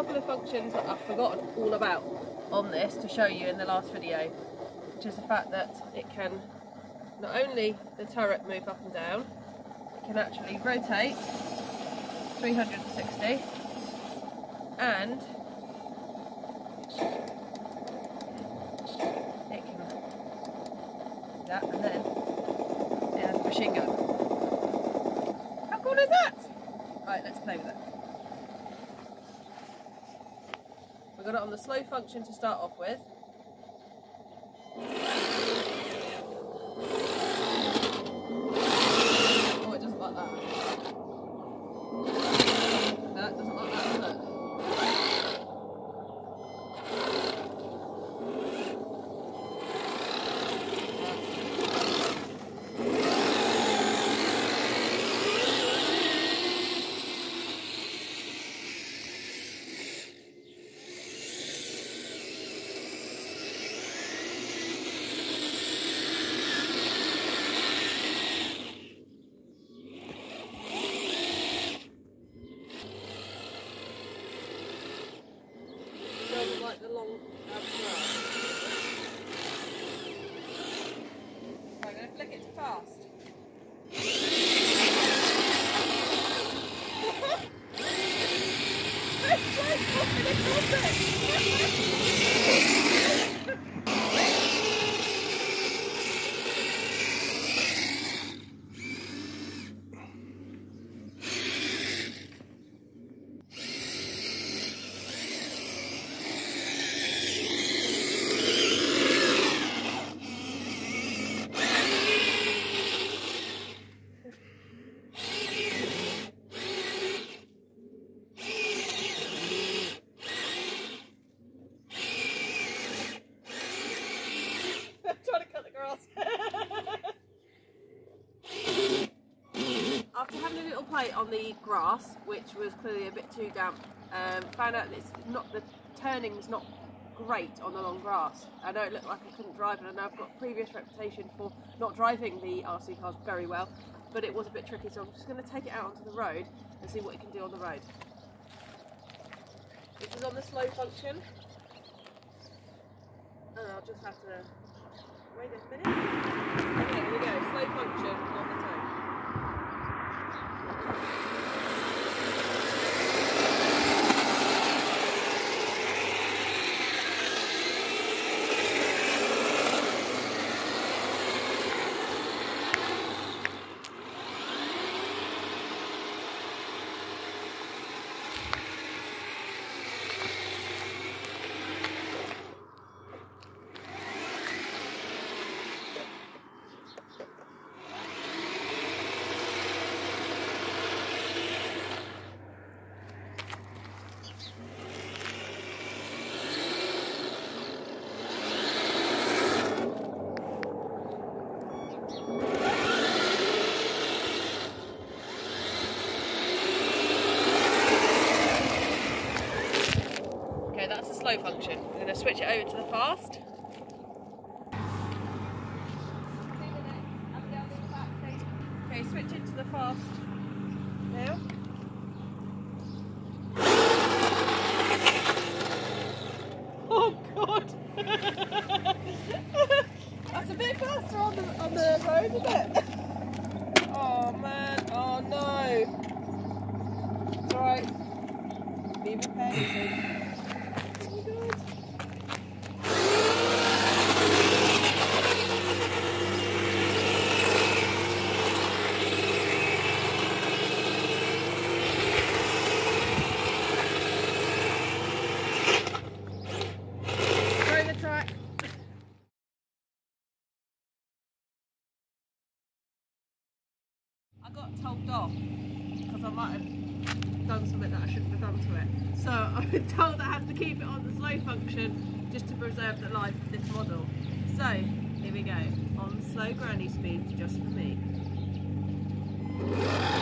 couple of functions that I've forgotten all about on this to show you in the last video, which is the fact that it can, not only the turret move up and down, it can actually rotate 360 and it can do that, and then it has a machine gun. How cool is that? Right, let's play with it. We've got it on the slow function to start off with. Oh, it doesn't like that. That doesn't like that, does it? Like the long I'm going to flick it to fast. That's so fucking exotic! After having a little play on the grass, which was clearly a bit too damp, found out that the turning's not great on the long grass. I know it looked like I couldn't drive it, and I've got previous reputation for not driving the RC cars very well, but it was a bit tricky, so I'm just going to take it out onto the road and see what it can do on the road. This is on the slow function, and I'll just have to wait a minute. Okay, here we go, slow function on the toe. That's the slow function. We're going to switch it over to the fast. Okay, switch it to the fast now. Oh God! That's a bit faster on the road, isn't it? Oh man! Oh no! It's alright. Be prepared soon. I got told off because I might have done something that I shouldn't have done to it. So I've been told I have to keep it on the slow function just to preserve the life of this model. So here we go, on slow granny speed just for me.